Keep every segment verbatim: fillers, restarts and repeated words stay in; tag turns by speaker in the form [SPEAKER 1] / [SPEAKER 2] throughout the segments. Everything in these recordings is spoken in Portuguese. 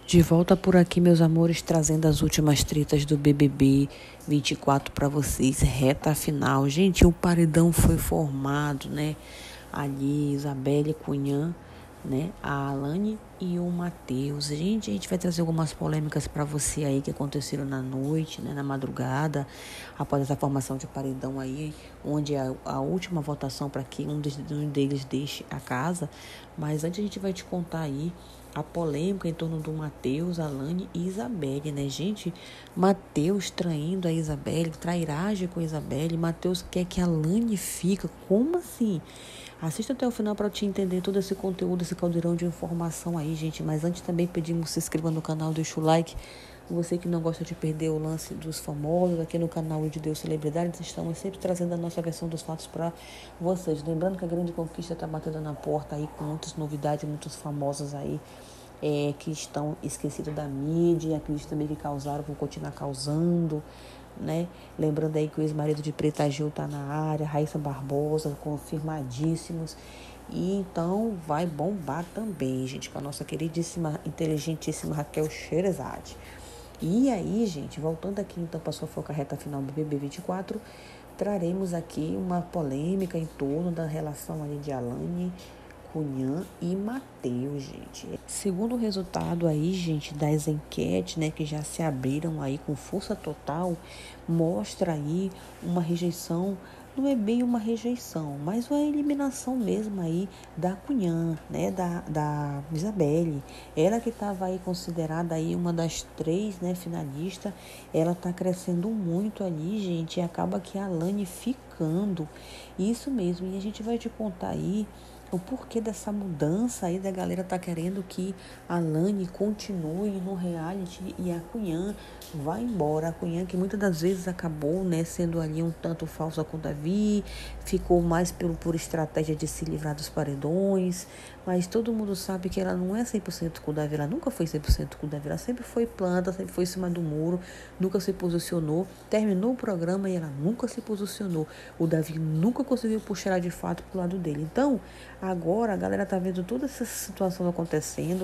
[SPEAKER 1] De volta por aqui, meus amores, trazendo as últimas tretas do B B B vinte e quatro para vocês, reta final. Gente, o paredão foi formado, né? Ali, Isabelle Cunhã, né? A Alane e o Matheus. Gente, a gente vai trazer algumas polêmicas para você aí que aconteceram na noite, né? Na madrugada, após essa formação de paredão aí, onde a, a última votação para que um, des, um deles deixe a casa. Mas antes a gente vai te contar aí a polêmica em torno do Matheus, Alane e Isabelle, né, gente? Matheus traindo a Isabelle, trairagem com a Isabelle. Matheus quer que a Alane fica. Como assim? Assista até o final para te entender todo esse conteúdo, esse caldeirão de informação aí, gente. Mas antes também pedimos que se inscreva no canal, deixa o like. Você que não gosta de perder o lance dos famosos, aqui no canal de Deus Celebridades, estamos sempre trazendo a nossa versão dos fatos para vocês. Lembrando que a grande conquista está batendo na porta aí, com muitas novidades, muitos famosos aí é, que estão esquecidos da mídia, aqueles também que causaram, vão continuar causando, né? Lembrando aí que o ex-marido de Preta Gil está na área, Raíssa Barbosa, confirmadíssimos. E então vai bombar também, gente, com a nossa queridíssima, inteligentíssima Raquel Sherazade. E aí, gente, voltando aqui então para a sua foca reta final do B B vinte e quatro, traremos aqui uma polêmica em torno da relação ali de Alane Cunhã e Matheus, gente. Segundo o resultado aí, gente, das enquetes, né, que já se abriram aí com força total, mostra aí uma rejeição. Não é bem uma rejeição, mas uma eliminação mesmo aí da Cunhã, né, da, da Isabelle. Ela que estava aí considerada aí uma das três, né, finalistas, ela tá crescendo muito ali, gente, e acaba que a Alane ficando. Isso mesmo, e a gente vai te contar aí o porquê dessa mudança aí da galera tá querendo que a Alane continue no reality e a Cunhã vai embora. A Cunhã que muitas das vezes acabou, né, sendo ali um tanto falsa com o Davi, ficou mais pelo, por estratégia de se livrar dos paredões, mas todo mundo sabe que ela não é cem por cento com o Davi, ela nunca foi cem por cento com o Davi, ela sempre foi planta, sempre foi em cima do muro, nunca se posicionou, terminou o programa e ela nunca se posicionou. O Davi nunca conseguiu puxar ela de fato pro lado dele. Então, agora a galera tá vendo toda essa situação acontecendo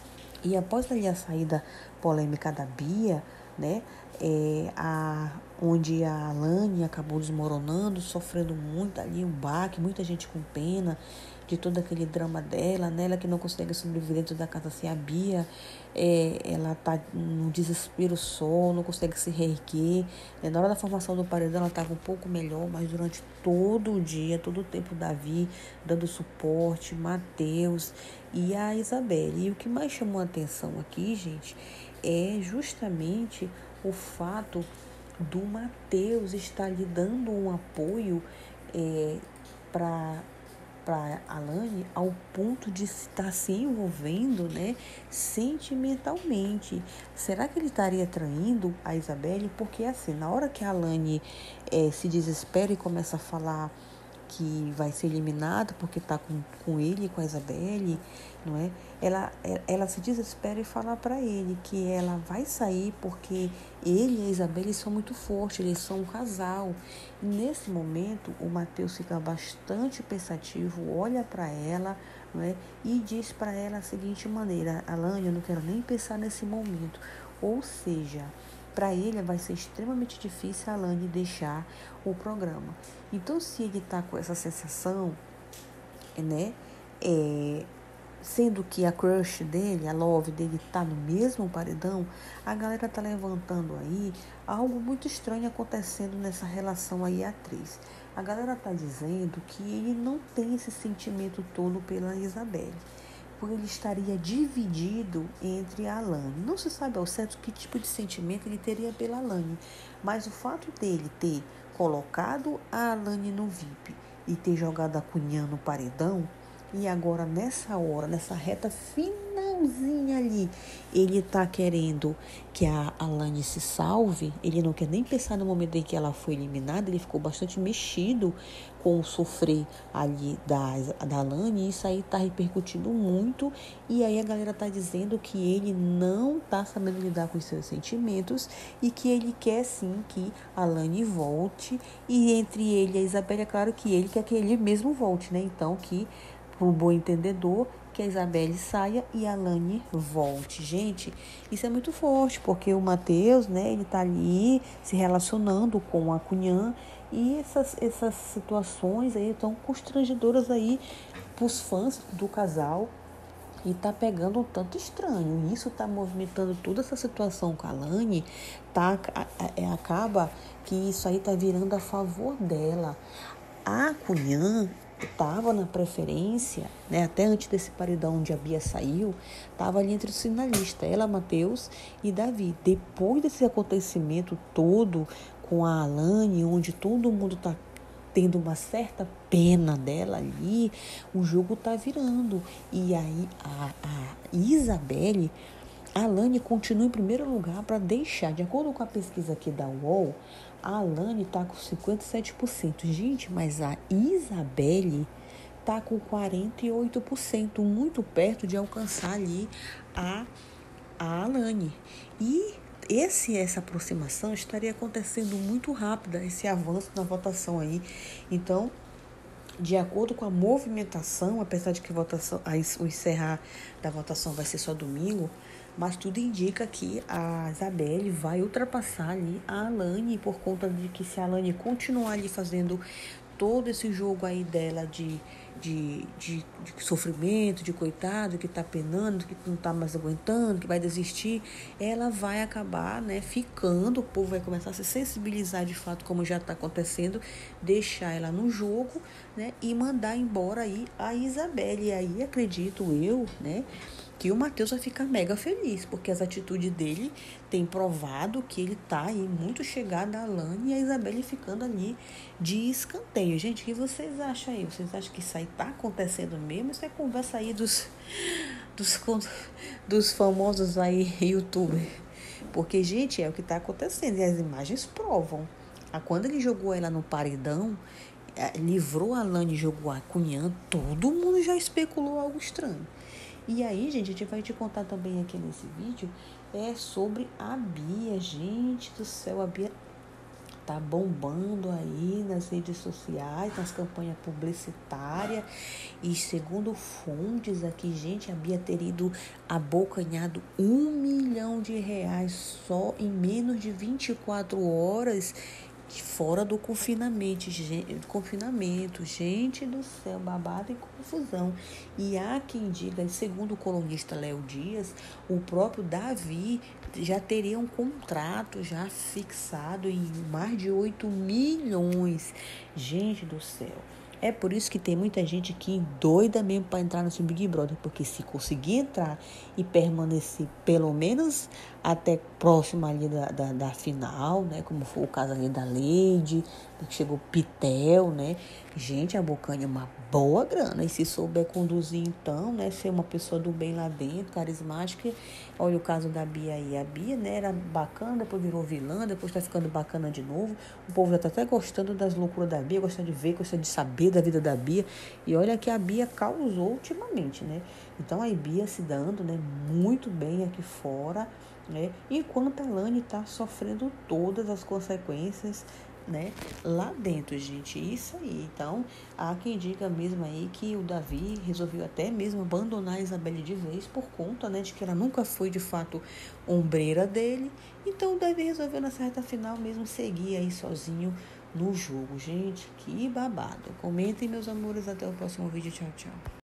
[SPEAKER 1] e após ali a saída polêmica da Bia, né, é, a, onde a Alane acabou desmoronando, sofrendo muito ali um baque, muita gente com pena de todo aquele drama dela, né, ela que não consegue sobreviver dentro da casa sem a Bia, é, ela tá no desespero só, não consegue se reerguer, é, na hora da formação do paredão ela estava um pouco melhor, mas durante todo o dia, todo o tempo, Davi dando suporte, Matheus e a Isabelle. E o que mais chamou a atenção aqui, gente, é justamente o fato do Matheus estar lhe dando um apoio é, para para Alane ao ponto de estar se envolvendo, né, sentimentalmente. Será que ele estaria traindo a Isabelle? Porque assim, na hora que a Alane é, se desespera e começa a falar que vai ser eliminada porque está com, com ele e com a Isabelle, não é? Ela, ela se desespera e fala para ele que ela vai sair porque ele e a Isabelle são muito fortes, eles são um casal. E nesse momento, o Matheus fica bastante pensativo, olha para ela, não é? E diz para ela a seguinte maneira: Alane, eu não quero nem pensar nesse momento. Ou seja, para ele vai ser extremamente difícil a Alane deixar o programa. Então, se ele está com essa sensação, né, é, sendo que a crush dele, a love dele está no mesmo paredão, a galera tá levantando aí algo muito estranho acontecendo nessa relação aí atriz. A galera tá dizendo que ele não tem esse sentimento todo pela Isabelle, porque ele estaria dividido entre a Alane. Não se sabe ao certo que tipo de sentimento ele teria pela Alane, mas o fato dele ter colocado a Alane no V I P e ter jogado a Cunhã no paredão, e agora nessa hora, nessa reta finalzinha ali, ele tá querendo que a Alane se salve, ele não quer nem pensar no momento em que ela foi eliminada, ele ficou bastante mexido com o sofrer ali da, da Alane, e isso aí tá repercutindo muito, e aí a galera tá dizendo que ele não tá sabendo lidar com os seus sentimentos, e que ele quer sim que a Alane volte, e entre ele e a Isabelle, é claro que ele quer que ele mesmo volte, né, então que, para o bom entendedor, que a Isabelle saia e a Alane volte. Gente, isso é muito forte, porque o Matheus, né, ele tá ali se relacionando com a Cunhã e essas, essas situações aí estão constrangedoras aí pros fãs do casal. E tá pegando um tanto estranho. Isso tá movimentando toda essa situação com a Alane. Tá, é, acaba que isso aí tá virando a favor dela. A Cunhã estava na preferência, né? Até antes desse paredão onde a Bia saiu, estava ali entre os finalistas, ela, Matheus e Davi. Depois desse acontecimento todo com a Alane, onde todo mundo tá tendo uma certa pena dela ali, o jogo tá virando. E aí a, a Isabelle, a Alane continua em primeiro lugar para deixar, de acordo com a pesquisa aqui da U O L, a Alane está com cinquenta e sete por cento. Gente, mas a Isabelle está com quarenta e oito por cento, muito perto de alcançar ali a, a Alane. E esse, essa aproximação estaria acontecendo muito rápida, esse avanço na votação aí. Então, de acordo com a movimentação, apesar de que a votação, a, o encerrar da votação vai ser só domingo, mas tudo indica que a Isabelle vai ultrapassar ali a Alane, por conta de que se a Alane continuar ali fazendo todo esse jogo aí dela de, de, de, de sofrimento, de coitado, que tá penando, que não tá mais aguentando, que vai desistir, ela vai acabar, né, ficando, o povo vai começar a se sensibilizar de fato, como já está acontecendo, deixar ela no jogo, né, e mandar embora aí a Isabelle. E aí acredito eu, né, que o Matheus vai ficar mega feliz, porque as atitudes dele têm provado que ele tá aí muito chegado a Alane, e a Isabelle ficando ali de escanteio. Gente, o que vocês acham aí? Vocês acham que isso aí tá acontecendo mesmo? Isso é conversa aí dos, dos, dos famosos aí youtubers. Porque, gente, é o que tá acontecendo, e as imagens provam. Quando ele jogou ela no paredão, livrou a Alane e jogou a Cunhã, todo mundo já especulou algo estranho. E aí, gente, a gente vai te contar também aqui nesse vídeo é sobre a Bia. Gente do céu, a Bia tá bombando aí nas redes sociais, nas campanhas publicitárias. E segundo fontes aqui, gente, a Bia teria ido abocanhado um milhão de reais só em menos de vinte e quatro horas. Fora do confinamento, gente, confinamento, gente do céu, babado e confusão. E há quem diga, segundo o colunista Léo Dias, o próprio Davi já teria um contrato já fixado em mais de oito milhões. Gente do céu. É por isso que tem muita gente que doida mesmo para entrar nesse Big Brother, porque se conseguir entrar e permanecer pelo menos até próximo ali da, da, da final, né, como foi o caso ali da Lady, que chegou Pitel, né, gente, a Bocanha é uma boa grana, e se souber conduzir então, né, ser uma pessoa do bem lá dentro, carismática. Olha o caso da Bia aí, a Bia, né, era bacana, depois virou vilã, depois tá ficando bacana de novo, o povo já tá até gostando das loucuras da Bia, gostando de ver, gostando de saber da vida da Bia, e olha que a Bia causou ultimamente, né, então a Bia se dando, né, muito bem aqui fora, né, enquanto a Alane tá sofrendo todas as consequências, né, lá dentro, gente, isso aí. Então, há quem diga mesmo aí que o Davi resolveu até mesmo abandonar a Isabelle de vez por conta, né, de que ela nunca foi de fato ombreira dele. Então, o Davi resolveu nessa reta final mesmo seguir aí sozinho no jogo. Gente, que babado. Comentem, meus amores, até o próximo vídeo. Tchau, tchau.